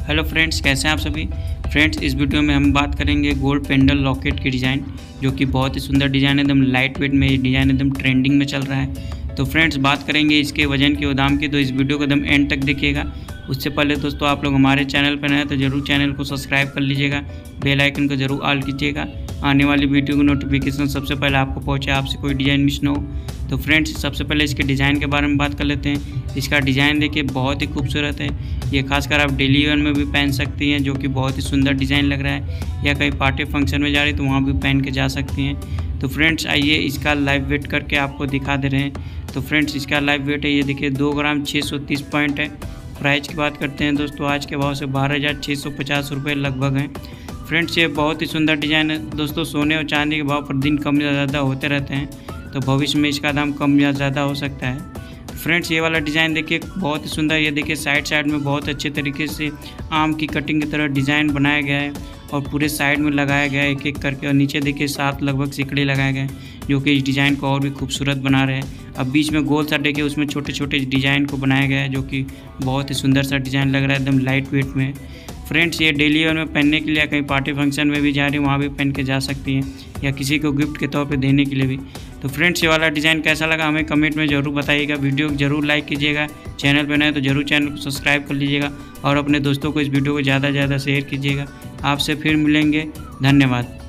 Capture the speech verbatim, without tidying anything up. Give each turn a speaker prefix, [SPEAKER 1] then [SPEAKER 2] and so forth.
[SPEAKER 1] Hello friends, कैसे हैं आप सभी। फ्रेंड्स, इस वीडियो में हम बात करेंगे गोल्ड पेंडल लॉकेट की डिज़ाइन, जो कि बहुत ही सुंदर डिज़ाइन है। एकदम लाइट वेट में ये डिज़ाइन एकदम ट्रेंडिंग में चल रहा है। तो फ्रेंड्स, बात करेंगे इसके वजन की और दाम की, तो इस वीडियो को एकदम एंड तक देखिएगा। उससे पहले दोस्तों, आप लोग हमारे चैनल पर नए हैं तो ज़रूर चैनल को सब्सक्राइब कर लीजिएगा, बेल आइकन को ज़रूर ऑल कीजिएगा। आने वाली वीडियो की नोटिफिकेशन सबसे पहले आपको पहुँचे, आपसे कोई डिज़ाइन मिस ना हो। तो फ्रेंड्स, सबसे पहले इसके डिज़ाइन के बारे में बात कर लेते हैं। इसका डिज़ाइन देखिए बहुत ही खूबसूरत है। ये खासकर आप डेली वेयर में भी पहन सकती हैं, जो कि बहुत ही सुंदर डिज़ाइन लग रहा है, या कहीं पार्टी फंक्शन में जा रही तो वहाँ भी पहन के जा सकती हैं। तो फ्रेंड्स, आइए इसका लाइव वेट करके आपको दिखा दे रहे हैं। तो फ्रेंड्स, इसका लाइव वेट है, ये देखिए दो ग्राम छः सौ तीस पॉइंट है। प्राइस की बात करते हैं दोस्तों, आज के भाव से बारह हज़ार छः सौ पचास रुपये लगभग हैं। फ्रेंड्स, ये बहुत ही सुंदर डिज़ाइन है दोस्तों। सोने और चांदी के भाव प्रतिदिन कम या ज़्यादा होते रहते हैं, तो भविष्य में इसका दाम कम या ज़्यादा हो सकता है। फ्रेंड्स, ये वाला डिज़ाइन देखिए बहुत ही सुंदर। ये देखिए साइड साइड में बहुत अच्छे तरीके से आम की कटिंग की तरह डिज़ाइन बनाया गया है, और पूरे साइड में लगाया गया है एक एक करके। और नीचे देखिए सात लगभग सिकड़े लगाए गए हैं, जो कि इस डिज़ाइन को और भी खूबसूरत बना रहे हैं। अब बीच में गोल सा देखिए, उसमें छोटे छोटे डिज़ाइन को बनाया गया है, जो कि बहुत ही सुंदर सा डिज़ाइन लग रहा है, एकदम लाइट वेट में। फ्रेंड्स, ये डेली वेयर में पहनने के लिए, कहीं पार्टी फंक्शन में भी जा रही हैं वहाँ भी पहन के जा सकती हैं, या किसी को गिफ्ट के तौर पे देने के लिए भी। तो फ्रेंड्स, ये वाला डिज़ाइन कैसा लगा हमें कमेंट में ज़रूर बताइएगा। वीडियो को ज़रूर लाइक कीजिएगा, चैनल पर नए तो ज़रूर चैनल को सब्सक्राइब कर लीजिएगा, और अपने दोस्तों को इस वीडियो को ज़्यादा से ज़्यादा शेयर कीजिएगा। आपसे फिर मिलेंगे, धन्यवाद।